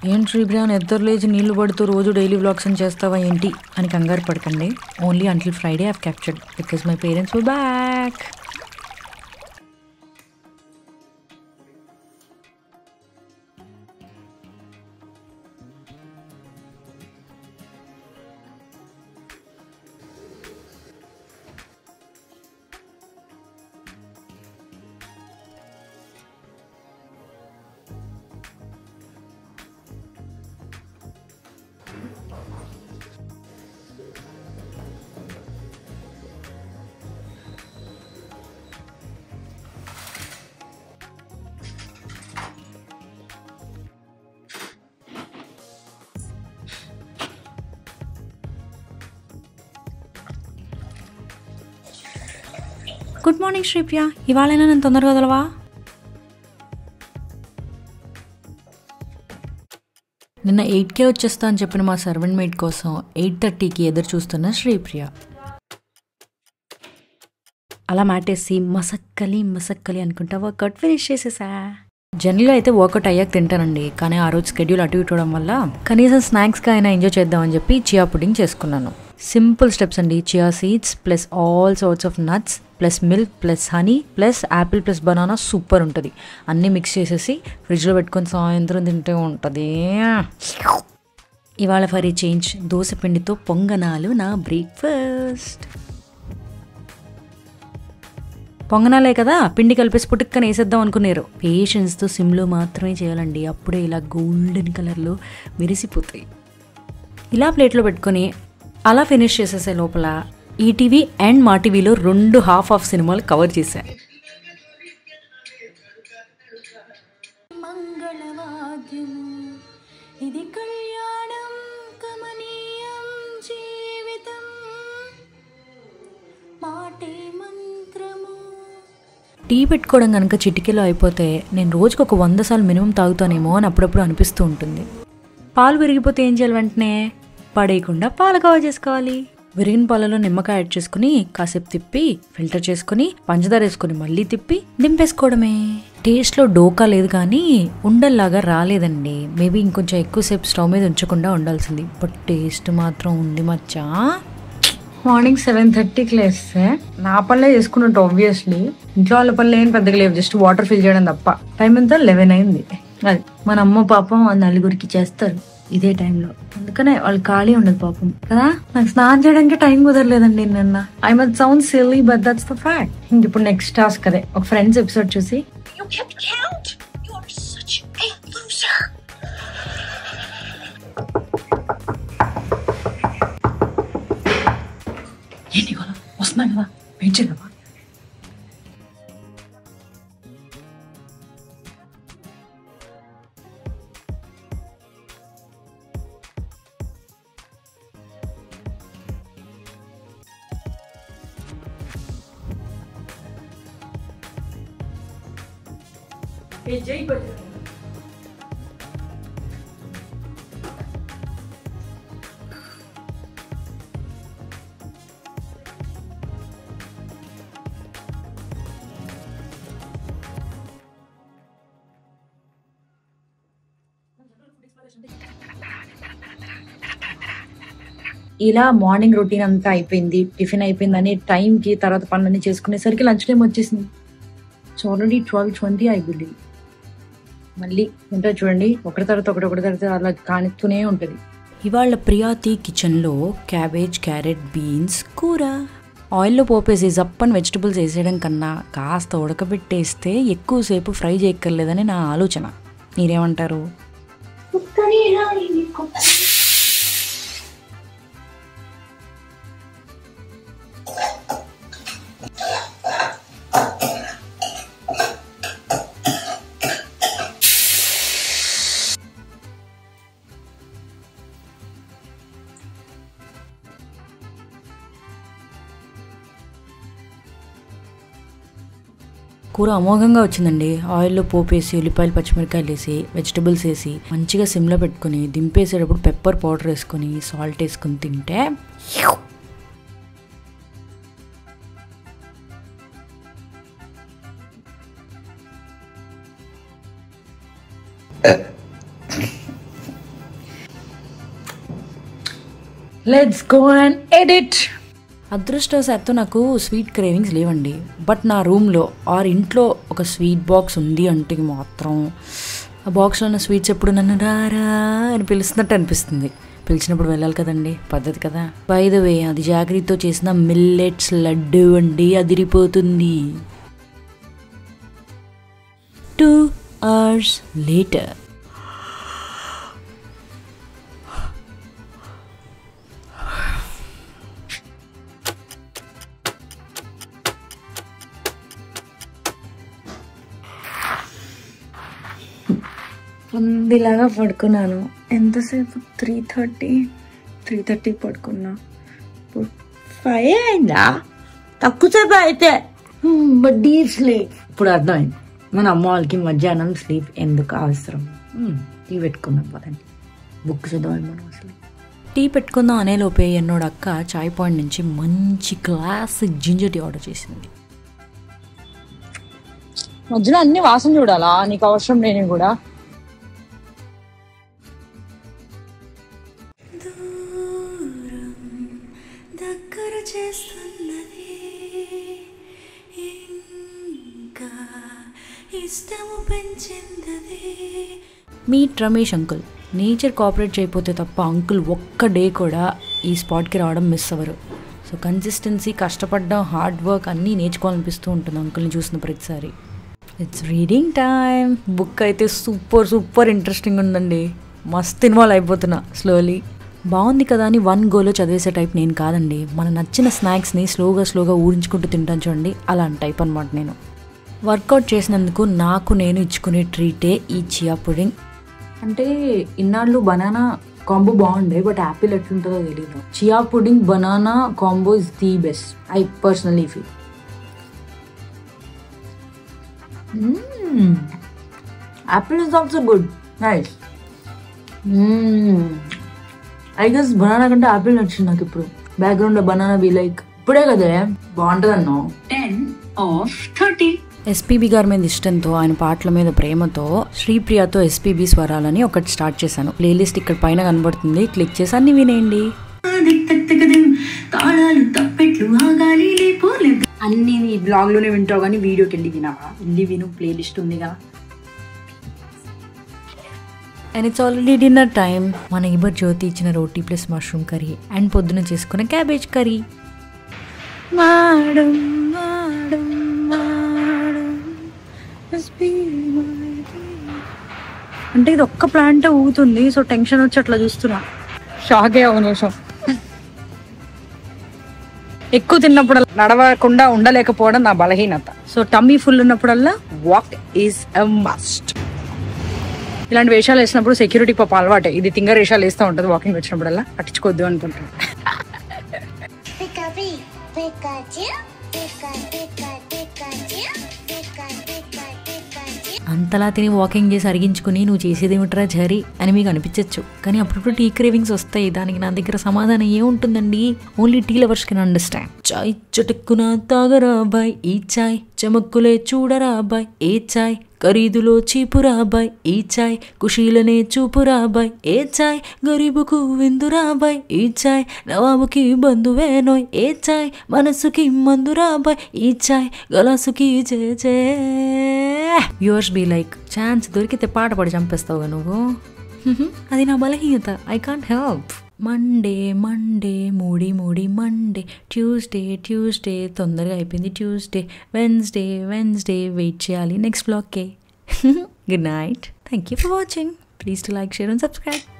ఏంటి శ్రీప్రియ నిద్ర లేచి నీళ్లు పడుతూ రోజు డైలీ వ్లాగ్స్ అని చేస్తావా ఏంటి అని కంగారు పడకండి. Only until Friday I've captured because my parents were back. Good morning Sripriya, ఇవాళైనా నేను తొందరగా వదలవా? నిన్న 8K వచ్చేస్తా అని చెప్పిన మా సర్వెంట్ మేట్ కోసం 8:30కి ఎదురు చూస్తున్న శ్రీప్రియ. అలా మాటేసి మసక్కలి అనుకుంటా వర్కౌట్ ఫినిష్ చేసేసా. జనరల్గా అయితే వర్కౌట్ అయ్యాక తింటానండి, కానీ ఆ రోజు షెడ్యూల్ అటు ఇటు అవడం వల్ల కనీసం స్నాక్స్గా అయినా ఎంజాయ్ చేద్దామని చెప్పి చియా పుడ్డింగ్ చేసుకున్నాను. సింపుల్ స్టెప్స్ అండి. Chia seeds plus all sorts of nuts plus milk plus honey plus apple plus banana super ఉంటుంది. అన్నీ మిక్స్ చేసేసి ఫ్రిడ్జ్లో పెట్టుకొని సాయంత్రం తింటే ఉంటుంది. ఇవాళ ఫర్ ఏ చేంజ్ దోశ పిండితో పొంగనాలు నా బ్రేక్ఫాస్ట్. పొంగనాలే కదా పిండి కలిపేసి పుట్టుక్కని వేసేద్దాం అనుకున్నారు. పేషెన్స్తో సిమ్లో మాత్రమే చేయాలండి, అప్పుడే ఇలా గోల్డెన్ కలర్లో మెరిసిపోతాయి. ఇలా ప్లేట్లో పెట్టుకొని అలా ఫినిష్ చేసేసే లోపల ఈటీవీ అండ్ మా టీవీలో 2 హాఫ్ ఆఫ్ సినిమాలు కవర్ చేశా. టీ పెట్టుకోవడం కనుక చిటికెలో అయిపోతే నేను రోజుకు ఒక 100 సార్లు మినిమం తాగుతానేమో అని అప్పుడప్పుడు అనిపిస్తూ ఉంటుంది. పాలు విరిగిపోతే ఏం చేయాలి? వెంటనే పడేయకుండా పాలు కవర్ చేసుకోవాలి. విరిగిన పాలలో నిమ్మకాయ యాడ్ చేసుకుని కాసేపు తిప్పి ఫిల్టర్ చేసుకుని పంచదార వేసుకుని మళ్ళీ తిప్పి దింపేసుకోవడమే. టేస్ట్లో డోకా లేదు కానీ ఉండల్లాగా రాలేదండి. మేబీ ఇంకొంచెం ఎక్కువసేపు స్టవ్ మీద ఉంచకుండా ఉండాల్సింది, బట్ టేస్ట్ మాత్రం ఉంది మచ్చా. మార్నింగ్ 7:30కి లేస్తే నా పనులే చేసుకున్నట్టు ఆబ్వియస్లీ. ఇంట్లో వాళ్ళ పనులు ఏం పెద్దగా లేవు, జస్ట్ వాటర్ ఫిల్ చేయడం తప్ప. టైం అంతా 11 అయింది. అది మన అమ్మ పాపం 9 చేస్తారు ఇదే టైంలో, అందుకనే వాళ్ళు ఖాళీ ఉండదు పాపం కదా. నాకు స్నానం చేయడానికి టైం కుదరలేదండి నిన్న. I must sound silly but that's the fact. ఇప్పుడు నెక్స్ట్ టాస్క్ అదే, ఒక ఫ్రెండ్స్ ఎపిసోడ్ చూసి ఏంటి వస్తున్నా కదా వెయిట్ చేయదా. ఇలా మార్నింగ్ రొటీన్ అంతా అయిపోయింది, టిఫిన్ అయిపోయిందని టైంకి తర్వాత పనులన్నీ చేసుకునేసరికి లంచ్ టైం వచ్చేసింది. So already 12:20 I believe. మళ్ళీ ఉంటుంది చూడండి, ఒకటి తర్వాత అలా కానిస్తూనే ఉంటుంది. ఇవాళ ప్రియాతి కిచెన్లో క్యాబేజ్, క్యారెట్, బీన్స్ కూర. ఆయిల్లో పోపేసి జప్పని వెజిటబుల్స్ వేసేయడం కన్నా కాస్త ఉడకబెట్టేస్తే ఎక్కువసేపు ఫ్రై చేయక్కర్లేదని నా ఆలోచన. మీరేమంటారు? కూర అమోఘంగా వచ్చిందండి. ఆయిల్లో పోపేసి ఉల్లిపాయలు పచ్చిమిరకాయలు వేసి వెజిటబుల్స్ వేసి మంచిగా సిమ్లో పెట్టుకుని దింపేసేటప్పుడు పెప్పర్ పౌడర్ వేసుకొని సాల్ట్ వేసుకుని తింటే లెట్స్ గో అండ్ ఎడిట్. అదృష్టవశాత్తు నాకు స్వీట్ క్రేవింగ్స్ లేవండి. బట్ నా రూమ్లో ఆర్ ఇంట్లో ఒక స్వీట్ బాక్స్ ఉంది అంటే మాత్రం ఆ బాక్స్లో ఉన్న స్వీట్స్ ఎప్పుడు నన్ను రారా అని పిలుస్తున్నట్టు అనిపిస్తుంది. పిలిచినప్పుడు వెళ్ళాలి కదండి, పద్ధతి కదా. బై ద వే అది జాగ్రత్తతో చేసిన మిల్లెట్స్ లడ్డు అండి, అదిరిపోతుంది. 2 hours later. పందిలాగా పడుకున్నాను. ఎంతసేపు? 3:30 పడుకున్నా. 5 అయిందా? తక్కువసేపు అయితే. But deep sleep. ఇప్పుడు అర్థమైంది మన అమ్మ వాళ్ళకి మధ్యాహ్నం స్లీప్ ఎందుకు అవసరం. టీ పెట్టుకుందాం పదండి, బుక్ చదవాలి మనం. అసలు టీ పెట్టుకుందాం అనేలోపే ఎన్నోడు అక్క చాయ్ పాయింట్ నుంచి మంచి క్లాసిక్ జింజర్ టీ ఆర్డర్ చేసింది. మధ్యలో అన్ని వాసన చూడాలా? నీకు అవసరం లేని కూడా. Meet Ramesh uncle. Nature cooperate చేయకపోతే తప్ప అంకుల్ ఒక్క డే కూడా ఈ స్పాట్కి రావడం మిస్ అవ్వరు. సో కన్సిస్టెన్సీ, కష్టపడడం, హార్డ్ వర్క్ అన్నీ నేర్చుకోవాలనిపిస్తూ ఉంటుంది అంకుల్ని చూసిన ప్రతిసారి. It's reading time. బుక్ అయితే సూపర్ ఇంట్రెస్టింగ్ ఉందండి. మస్తు ఇన్వాల్వ్ అయిపోతున్నా స్లోలీ. బాగుంది కదా అని 1 గోలో చదివేసే టైప్ నేను కాదండి. మన నచ్చిన స్నాక్స్ని స్లోగా ఊరించుకుంటూ తింటాను చూడండి, అలాంటి టైప్ అనమాట నేను. వర్కౌట్ చేసినందుకు నాకు నేను ఇచ్చుకునే ట్రీటే ఈ చియా పుడింగ్. అంటే ఇన్నాళ్ళు బనానా కాంబో బాగుండే, బట్ యాపిల్ ఎట్లుంటుందో తెలియదు. Chia pudding banana combo is the best, I personally feel. Apple is also good, nice. I guess banana కంటే యాపిల్ నచ్చింది నాకు ఇప్పుడు. బ్యాక్గ్రౌండ్ లో బనానా బీ లైక్ ఇప్పుడే కదే బాగుంటుంది అన్నా. 10/30. ఎస్పీబీ గారి మీద ఇష్టంతో, ఆయన పాటల మీద ప్రేమతో శ్రీప్రియతో ఎస్పీబీ స్వరాలని ఒకటి స్టార్ట్ చేశాను. ప్లేలిస్ట్ ఇక్కడ పైన కనబడుతుంది, క్లిక్ చేసి అన్ని వినేయండి. అన్ని నీ బ్లాగ్ లోనే వింటావు కానీ వీడియోకి వెళ్ళి వినావా? వెళ్ళి విను, ప్లేలిస్ట్ ఉందిగా. And it's already dinner time. మన ఇబర్ జ్యోతి ఇచ్చిన రోటీ ప్లస్ మష్రూమ్ కర్రీ అండ్ పొద్దున చేసుకున్న క్యాబేజ్ కర్రీ. అంటే ఇది ఒక్క ప్లాంట్ ఊగుతుంది, సో టెన్షన్ వచ్చి అట్లా చూస్తున్నా. షాకే ఒక నిమిషం. ఎక్కువ తిన్నప్పుడల్లా నడవకుండా ఉండలేకపోవడం నా బలహీనత. సో టమ్మీ ఫుల్ ఉన్నప్పుడల్లా వాక్ ఈజ్ ఎ మస్ట్. ఇలాంటి వేషాలు వేసినప్పుడు సెక్యూరిటీ పాప అలవాటే, ఇది తింగర్ వేషాలు వేస్తూ ఉంటుంది వాకింగ్ వచ్చినప్పుడల్లా, పట్టించుకోవద్దు అనుకుంటాను. అంతలా తిని వాకింగ్ చేసి అరిగించుకుని నువ్వు చేసేదేమిట్రా జరీ అని మీకు అనిపించవచ్చు. కానీ అప్పుడప్పుడు టీ క్రేవింగ్స్ వస్తాయి. దానికి నా దగ్గర సమాధానం ఏముంటుందండి? Only tea lovers can understand. చాయ్ చటుక్కున తాగరా బాయ్, ఈ చాయ్ చమక్కులే చూడరా బాయ్, ఏ చాయ్ ఖరీదులో చీపురా బాయ్, ఈ చాయ్ ఖుషీలనే చూపురా బాయ్, ఏ చాయ్ గరీబుకు విందురా బాయ్, ఈ చాయ్ నవాబుకి బంధువేనోయ్, ఏ చాయ్ మనసుకి మందురా బాయ్, ఈ చాయ్ గలాసుకి జే. వ్యూవర్స్ బీ లైక్, ఛాన్స్ దొరికితే పాట పాడి చంపేస్తావుగా నువ్వు. అది నా బలహీనత, I can't help. Monday మూడి Monday, Tuesday తొందరగా అయిపోయింది ట్యూస్డే, వెన్స్డే వెయిట్ చేయాలి next బ్లాగ్కే. Good night, thank you for watching. Please to like, share and subscribe.